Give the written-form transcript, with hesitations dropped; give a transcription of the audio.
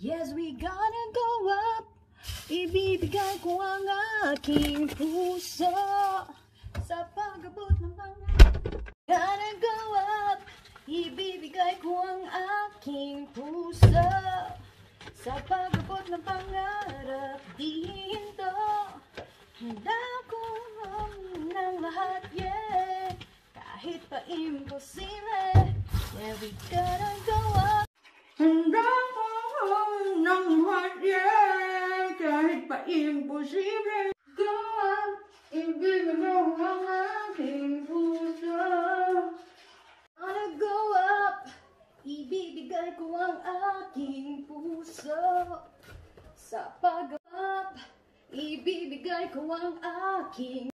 Yes, we gonna go up. Ibibigay ko ang aking puso sa pag-abot ng pangarap. Gonna go up. Ibibigay ko ang aking puso sa pag-abot ng pangarap. Di hinto. Handa ko ng lahat, yeah. Kahit pa imposible, yeah, we gonna go up. Handa ko ng lahat, yeah. Kahit pa imposible, go up. Ibigay mo ang aking puso. Gonna go up. Ibibigay ko ang aking puso sa pag-up. Ibibigay ko ang aking